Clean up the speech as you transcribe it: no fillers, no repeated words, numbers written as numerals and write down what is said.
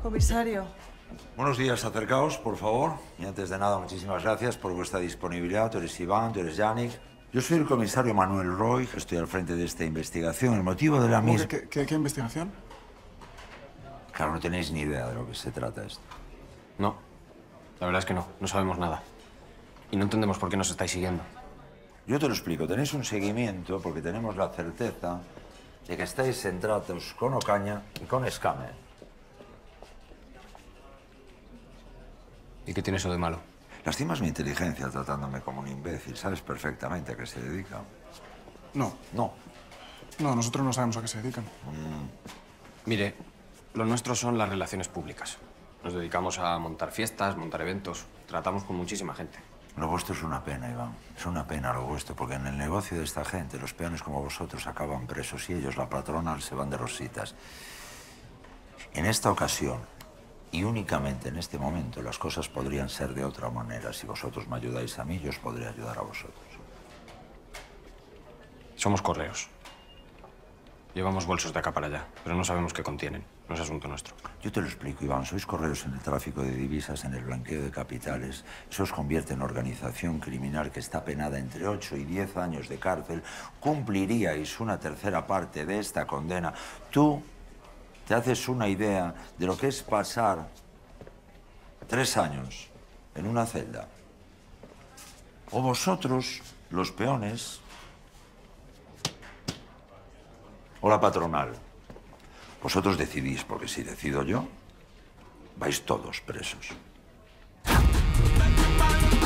Comisario. Buenos días, acercaos, por favor. Y antes de nada, muchísimas gracias por vuestra disponibilidad. Tú eres Iván, tú eres Yannick. Yo soy el comisario Manuel Roy, que estoy al frente de esta investigación. El motivo de la misma... ¿Qué investigación? Claro, no tenéis ni idea de lo que se trata esto. No, la verdad es que no sabemos nada. Y no entendemos por qué nos estáis siguiendo. Yo te lo explico. Tenéis un seguimiento porque tenemos la certeza de que estáis en tratos con Ocaña y con Escame. ¿Y qué tiene eso de malo? Lastimas mi inteligencia tratándome como un imbécil. Sabes perfectamente a qué se dedica. No. No. No, nosotros no sabemos a qué se dedican. Mire, lo nuestro son las relaciones públicas. Nos dedicamos a montar fiestas, montar eventos. Tratamos con muchísima gente. Lo vuestro es una pena, Iván. Es una pena lo vuestro, porque en el negocio de esta gente, los peones como vosotros acaban presos y ellos, la patronal, se van de rositas. En esta ocasión, y únicamente en este momento, las cosas podrían ser de otra manera. Si vosotros me ayudáis a mí, yo os podré ayudar a vosotros. Somos correos. Llevamos bolsos de acá para allá, pero no sabemos qué contienen. No es asunto nuestro. Yo te lo explico, Iván. Sois correos en el tráfico de divisas, en el blanqueo de capitales. Eso os convierte en organización criminal que está penada entre 8 y 10 años de cárcel. Cumpliríais una tercera parte de esta condena. Tú te haces una idea de lo que es pasar 3 años en una celda. O vosotros, los peones, o la patronal. Vosotros decidís, porque si decido yo, vais todos presos.